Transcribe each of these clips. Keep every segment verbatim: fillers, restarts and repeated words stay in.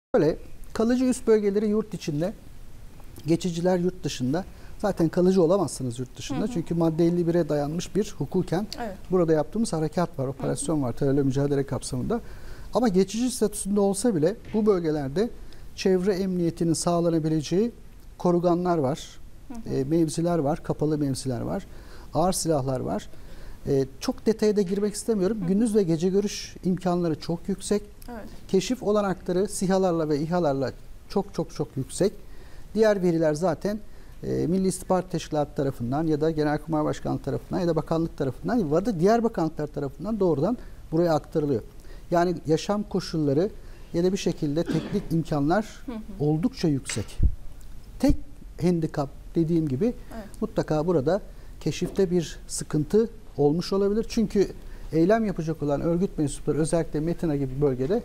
Böyle kalıcı üst bölgeleri yurt içinde, geçiciler yurt dışında. Zaten kalıcı olamazsınız yurt dışında. Hı hı. Çünkü madde elli bire dayanmış bir hukuken evet. burada yaptığımız harekat var, operasyon hı hı. var terörle mücadele kapsamında. Ama geçici statüsünde olsa bile bu bölgelerde çevre emniyetinin sağlanabileceği koruganlar var, hı hı. E, mevziler var, kapalı mevziler var, ağır silahlar var. E, çok detaya da girmek istemiyorum. Hı hı. Gündüz ve gece görüş imkanları çok yüksek. Evet. Keşif olanakları SİHA'larla ve İHA'larla çok çok çok yüksek. Diğer veriler zaten e, Milli İstihbarat Teşkilatı tarafından ya da Genelkurmay Başkanlığı tarafından ya da Bakanlık tarafından ya da diğer bakanlıklar tarafından doğrudan buraya aktarılıyor. Yani yaşam koşulları ya da bir şekilde teknik imkanlar hı hı. oldukça yüksek. Tek handikap dediğim gibi evet. mutlaka burada keşifte bir sıkıntı olmuş olabilir. Çünkü eylem yapacak olan örgüt mensupları özellikle Metina gibi bölgede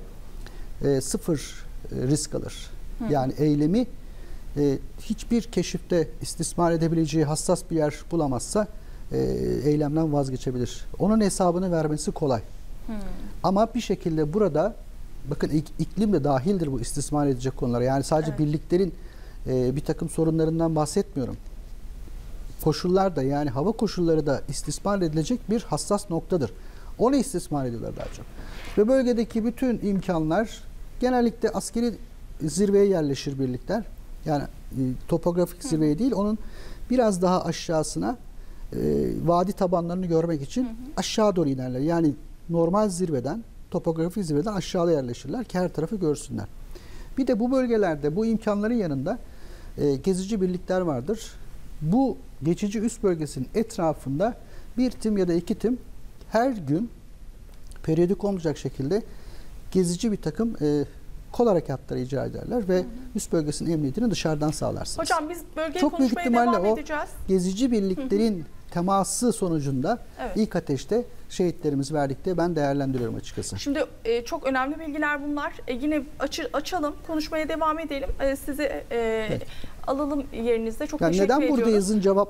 e, sıfır e, risk alır. Hı. Yani eylemi e, hiçbir keşifte istismar edebileceği hassas bir yer bulamazsa e, eylemden vazgeçebilir. Onun hesabını vermesi kolay. Hı. Ama bir şekilde burada bakın iklim de dahildir bu istismar edecek konulara. Yani sadece evet. birliklerin e, bir takım sorunlarından bahsetmiyorum. Koşullar da yani hava koşulları da istismar edilecek bir hassas noktadır. Onu istismar ediyorlar daha çok. Ve bölgedeki bütün imkanlar genellikle askeri zirveye yerleşir birlikler. Yani e, topografik zirveye değil, onun biraz daha aşağısına e, vadi tabanlarını görmek için hı hı. aşağı doğru inerler. Yani normal zirveden, topografik zirveden aşağıda yerleşirler ki her tarafı görsünler. Bir de bu bölgelerde bu imkanların yanında e, gezici birlikler vardır. Bu geçici üst bölgesinin etrafında bir tim ya da iki tim her gün periyodik olmayacak şekilde gezici bir takım e, kol harekatları icra ederler ve hı hı. üst bölgesinin emniyetini dışarıdan sağlarsınız. Hocam biz bölgeyi Çok konuşmaya devam edeceğiz. O gezici birliklerin hı hı. teması sonucunda evet. ilk ateşte şehitlerimiz verdikte ben değerlendiriyorum açıkçası. Şimdi e, çok önemli bilgiler bunlar. E, yine aç, açalım, konuşmaya devam edelim. E, sizi e, evet. alalım yerinizde. Çok yani teşekkür neden ediyorum. Neden buradayızın cevap